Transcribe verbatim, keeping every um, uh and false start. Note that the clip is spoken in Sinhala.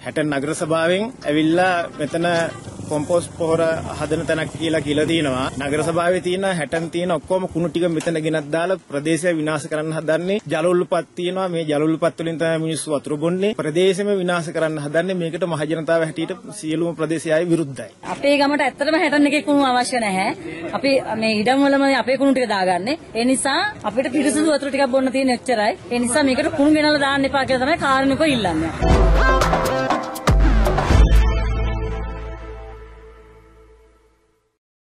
හැටන් නගර සභාවෙන් ඇවිල්ලා මෙතන කොම්පෝස්ට් පොහොර හදන තැනක් කියලා කියලා තියෙනවා. නගර සභාවේ තියෙන හැටන් තියෙන ඔක්කොම කුණු ටික මෙතන ගෙනත් දාලා ප්‍රදේශය විනාශ කරන්න හදන්නේ. ජල උල්පත් තියෙනවා. මේ ජල උල්පත් වලින් තමයි මිනිස්සු වතුර බොන්නේ. ප්‍රදේශෙම විනාශ කරන්න හදන්නේ. මේකට මහ ජනතාව හැටියට සියලුම ප්‍රදේශයයි විරුද්ධයි. අපේ ගමට ඇත්තටම හැටන් එකේ කුණු අවශ්‍ය නැහැ. අපි මේ ඉඩම් වලම අපේ කුණු ටික දාගන්නේ. ඒ නිසා අපිට පිරිසිදු වතුර ටිකක් බොන්න තියෙන එච්චරයි. ඒ නිසා මේකට කුණු ගෙනල්ලා දාන්න එපා කියලා තමයි කාරණේක ඉල්ලන්නේ.